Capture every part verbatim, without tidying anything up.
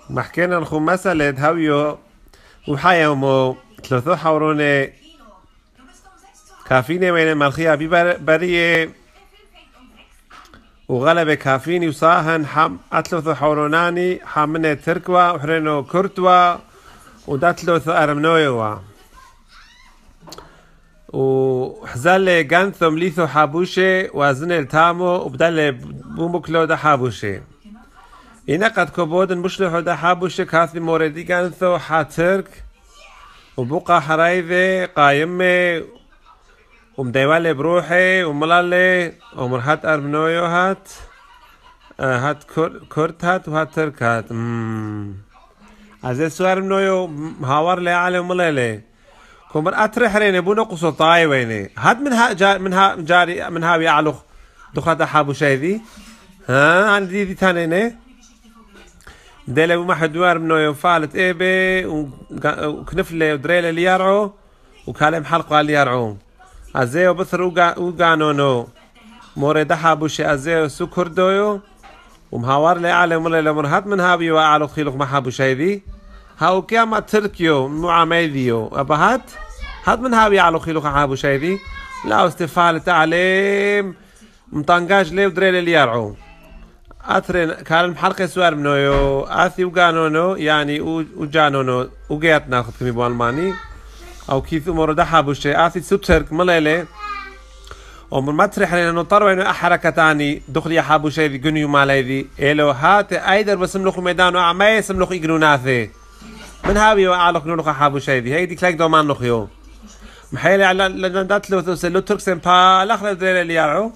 محكينا نخو مسألة هاويو وحيومو ثلاثو حوروني كافيني وين ملخيا ببرية وغلبة كافيني وصاهن حم أتلوثو حوروناني حامنة تركوا وحرينو كرتوا وداتلوثو أرمنويوا وحزال جانثم ليثو حابوشي وازن التامو وبدل بومكلو دا حابوشي إنا قد كبودن مشلحو دا حابوشي كاثي موردي جانثو حاترك وبقى حرايذي قايمي ومديوالي بروحي وملالي ومرحات أرمنويو هات هات كرت هات وهات ترك هات عزيز سو أرمنويو هاور لي علي وملالي كمر أترح ريني بو نقصو طاي ويني هاد من ها جار من ها جاري من ها بيعلو دخلت حابو شايدي ها عندي دي تانيني ديلا بو محد وار منو يفالت ايبي وكنفلي ودريلي اللي يرعو وكالم حلقو اللي يرعو ازيو بثر وقانونو موري دا حابو شي ازيو سو كردويو ومهاور لي علي مولي لمرهات من ها بيوا علو خيلوك ما حابو شايدي هاو كيما تركيو معاميديو أبهات هاد من هاوي على خيلوخ حابو شايدي لا استفالة تعليم مطنقاج ليه ودريل اللي يرعو أثرين كان محلقة سوار منو آثي وقانونو يعني وجانونو وقيت ناخذ كمي بو ألماني أو كيف أمور ده حابو شي آثي سو ترك مليلي ومن ما تريح لنا نضطر إنه أحركة تاني دخلي حابو شايدي جنيو ماليدي إلو هات أيدر بسملوخ ميدانو أعماي سملوخ إجروناثي من هاوي وعلق نلقى حابو شايدي هيدي كلاك دومان نخيو محيلي على لندات لو تسلو تركسن با لاخر دريل اللي يرعو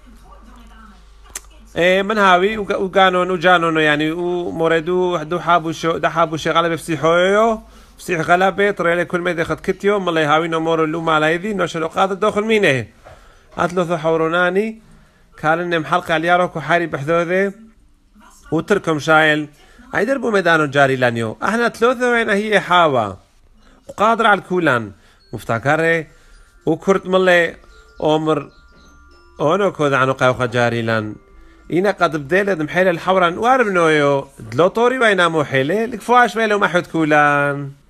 ايه من هاوي وقانون وجانون يعني وموردو دو حابو شو دا حابو شي غلبه فسيحويو فسيح غلبه طريلي كل ما يدخل كتيو مالي هاوي نمور اللوم على يدي نوشلو قادر داخل مينه اتلوثو حوروناني كان محلقه على يارو كحاري بحذوذي وتركم شايل هيدربو ميدانو جاري لانيو احنا ثلاثة وين هي حاوة وقادر على الكولان مفتكره وكرت ملي عمر اونو كود عنو قاوخة جاري لان اينا قد بديلة محيلة الحوران وارب نويو دلو طوري وينامو حيلة لكفواش ميلو محود كولان